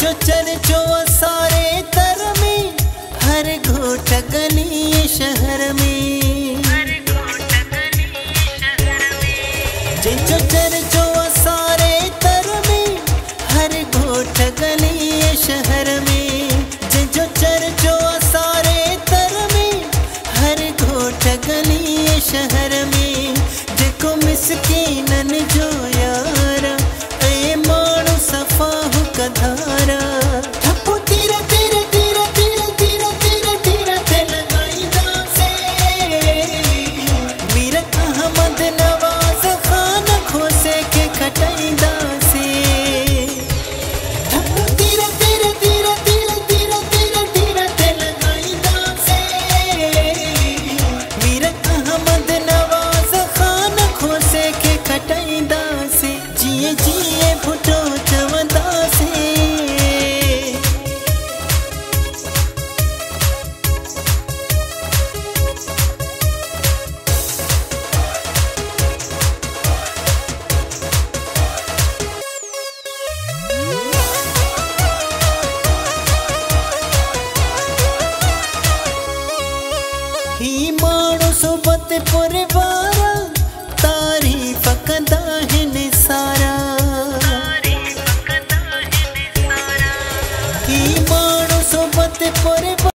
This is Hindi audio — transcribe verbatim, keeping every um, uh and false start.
जंहिंजो चर्चो सारे तर में, हर घोट गली शहर में। जंहिंजो चर्चो सारे तर में, हर घोट गली शहर में। जंहिंजो चर्चो सारे तर में, हर घोट गली शहर में। जेको मिसकीनन जो यार ए माण्हू सफ़ा कधारा। ठपो तीर तीर तीर तीर तीर तीर तीर ते लगाईंदासे। मीर अहमद नवाज़ खान खोसे के खटाईंदासे। ठपो तीर तीर तीर तीर तीर तीर तीर ते लगाईंदासे। मीर अहमद नवाज़ खान खोसे के खटाईंदासे। जिए जिए भुटो चवंदासे। ही माण्हू सोबत परिवारा, तारीफ़ कंदा हिन सारा। ही माण्हू सोबत परिवारा,